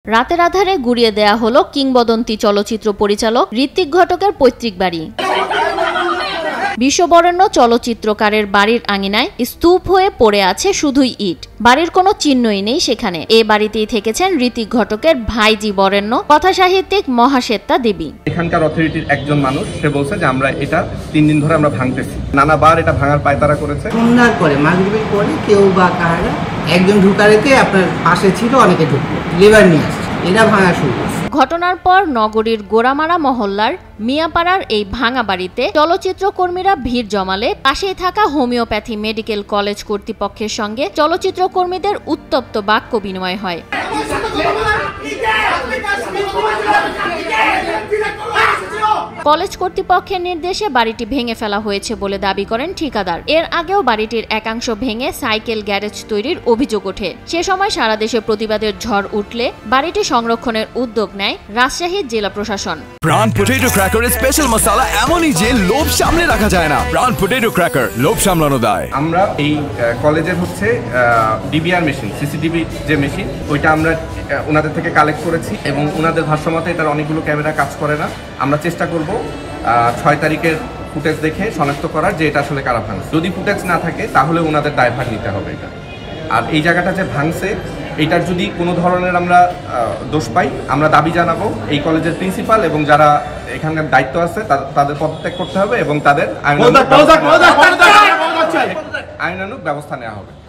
রাতের আধারে গুড়িয়ে দেয়া হলো কিংবদন্তি চলচ্চিত্র পরিচালক ঋত্বিক ঘটকের পৈতৃক বাড়ি। বিশ্ববরেণ্য চলচ্চিত্রকারের বাড়ির আঙিনায় স্তূপ হয়ে পড়ে আছে শুধুই ইট। বাড়ির কোনো চিহ্নই নেই সেখানে। এ বাড়িতেই থেকেছেন ঋত্বিক ঘটকের ভাইজি বরেণ্য কথাসাহিত্যিক মহাশ্বেতা দেবী। এখানকার অথরিটির একজন মানুষ, সে বলছে যে আমরা এটা 3 দিন ধরে আমরা ভাঙতেছি, নানাবার এটা ভাঙার পায়তারা করেছে। সন্ধ্যার পরে মাগরিবের পরে কেউ বা কাহারা একজন ঢুকারেতে আপনার পাশে ছিল, অনেকে ঢুকলো, লেবার নিয়ে আসছে, এটা ভাঙা শুরু করছে। ঘটনার পর নগরীর গোড়ামারা মহল্লার মিয়াপাড়ার এই ভাঙা বাড়িতে চলচ্চিত্র কর্মীরা ভিড় জমালে পাশেই থাকা হোমিওপ্যাথি মেডিকেল কলেজ কর্তৃপক্ষের সঙ্গে চলচ্চিত্র কর্মীদের উত্তপ্ত বাক্য বিনিময় হয়। কলেজ কর্তৃপক্ষের নির্দেশে বাড়িটি ভেঙে ফেলা হয়েছে বলে দাবি করেন ঠিকাদার। এর আগেও বাড়িটির একাংশ ভেঙে সাইকেল গ্যারেজ তৈরির অভিযোগ ওঠে। সে সময় সারা দেশে প্রতিবাদের ঝড় উঠলে বাড়িটি সংরক্ষণের উদ্যোগ নেয় রাজশাহী জেলা প্রশাসন। প্রাণ পটেটো ক্র্যাকারের স্পেশাল মশলা এমনই যে লোভ সামলে রাখা যায় না। প্রাণ পটেটো ক্র্যাকার, লোভ সামলানো দায়। আমরা এই কলেজের হচ্ছে ডিবিআর মেশিন, সিসিটিভি যে মেশিন, ওইটা আমরা ওনাদের থেকে কালেক্ট করেছি এবং ওনাদের ভাষ্যমতে এটার অনেকগুলো ক্যামেরা কাজ করে না। আমরা চেষ্টা করব 6 তারিখের ফুটেজ দেখে শনাক্ত করার যে এটা আসলে কারা ভাঙছে। যদি ফুটেজ না থাকে তাহলে ওনাদের দায়ভার নিতে হবে এটা। আর এই জায়গাটা যে ভাঙছে, এটার যদি কোনো ধরনের আমরা দোষ পাই, আমরা দাবি জানাবো এই কলেজের প্রিন্সিপাল এবং যারা এখানকার দায়িত্ব আছে তাদের পদত্যাগ করতে হবে এবং তাদের আইনানুগ ব্যবস্থা নেওয়া হবে।